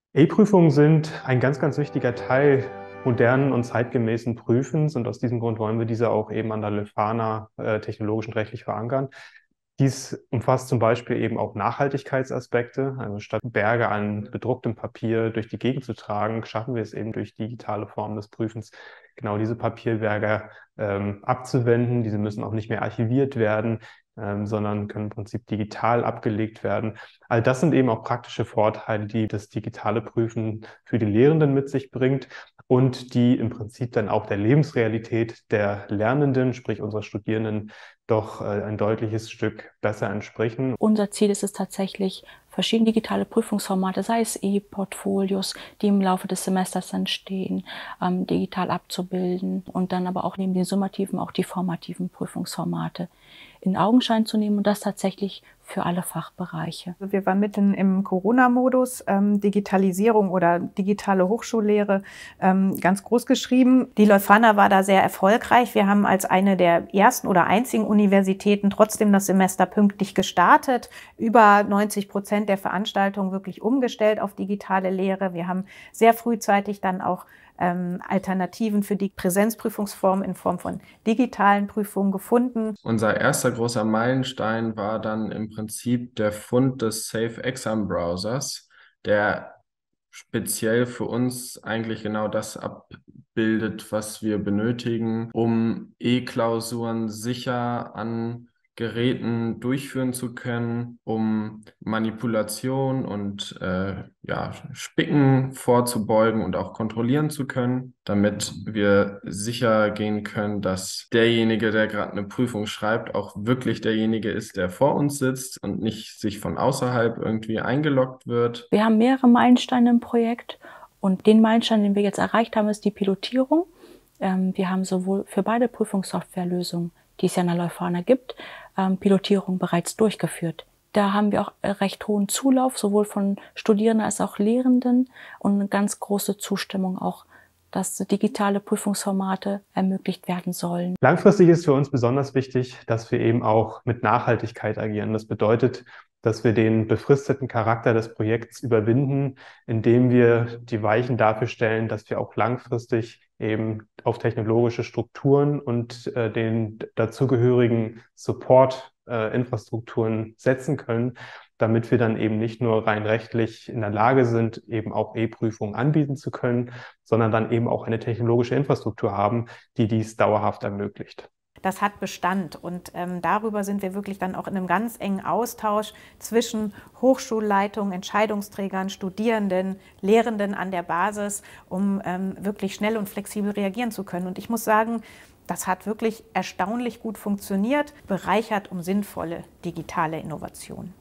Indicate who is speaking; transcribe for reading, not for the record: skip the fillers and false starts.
Speaker 1: E-Prüfungen sind ein ganz wichtiger Teil modernen und zeitgemäßen Prüfens, und aus diesem Grund wollen wir diese auch eben an der Leuphana technologisch und rechtlich verankern. Dies umfasst zum Beispiel eben auch Nachhaltigkeitsaspekte. Also statt Berge an bedrucktem Papier durch die Gegend zu tragen, schaffen wir es eben durch digitale Formen des Prüfens, genau diese Papierberge abzuwenden. Diese müssen auch nicht mehr archiviert werden, sondern können im Prinzip digital abgelegt werden. All das sind eben auch praktische Vorteile, die das digitale Prüfen für die Lehrenden mit sich bringt und die im Prinzip dann auch der Lebensrealität der Lernenden, sprich unserer Studierenden, doch ein deutliches Stück besser entsprechen.
Speaker 2: Unser Ziel ist es tatsächlich, verschiedene digitale Prüfungsformate, sei es E-Portfolios, die im Laufe des Semesters entstehen, digital abzubilden und dann aber auch neben den summativen auch die formativen Prüfungsformate in Augenschein zu nehmen und das tatsächlich für alle Fachbereiche.
Speaker 3: Wir waren mitten im Corona-Modus, Digitalisierung oder digitale Hochschullehre ganz groß geschrieben. Die Leuphana war da sehr erfolgreich. Wir haben als eine der ersten oder einzigen Universitäten trotzdem das Semester pünktlich gestartet. Über 90% der Veranstaltungen wirklich umgestellt auf digitale Lehre. Wir haben sehr frühzeitig dann auch Alternativen für die Präsenzprüfungsform in Form von digitalen Prüfungen gefunden.
Speaker 4: Unser erster großer Meilenstein war dann im Prinzip der Fund des Safe Exam Browsers, der speziell für uns eigentlich genau das abbildet, was wir benötigen, um E-Klausuren sicher an Geräten durchführen zu können, um Manipulation und Spicken vorzubeugen und auch kontrollieren zu können, damit wir sicher gehen können, dass derjenige, der gerade eine Prüfung schreibt, auch wirklich derjenige ist, der vor uns sitzt und nicht sich von außerhalb irgendwie eingeloggt wird.
Speaker 2: Wir haben mehrere Meilensteine im Projekt und den Meilenstein, den wir jetzt erreicht haben, ist die Pilotierung. Wir haben sowohl für beide Prüfungssoftwarelösungen, die es ja in der Leuphana gibt, Pilotierung bereits durchgeführt. Da haben wir auch recht hohen Zulauf, sowohl von Studierenden als auch Lehrenden und eine ganz große Zustimmung auch, dass digitale Prüfungsformate ermöglicht werden sollen.
Speaker 1: Langfristig ist für uns besonders wichtig, dass wir eben auch mit Nachhaltigkeit agieren. Das bedeutet, dass wir den befristeten Charakter des Projekts überwinden, indem wir die Weichen dafür stellen, dass wir auch langfristig eben auf technologische Strukturen und den dazugehörigen Support-Infrastrukturen setzen können, damit wir dann eben nicht nur rein rechtlich in der Lage sind, eben auch E-Prüfungen anbieten zu können, sondern dann eben auch eine technologische Infrastruktur haben, die dies dauerhaft ermöglicht.
Speaker 3: Das hat Bestand und darüber sind wir wirklich dann auch in einem ganz engen Austausch zwischen Hochschulleitung, Entscheidungsträgern, Studierenden, Lehrenden an der Basis, um wirklich schnell und flexibel reagieren zu können. Und ich muss sagen, das hat wirklich erstaunlich gut funktioniert, bereichert um sinnvolle digitale Innovation.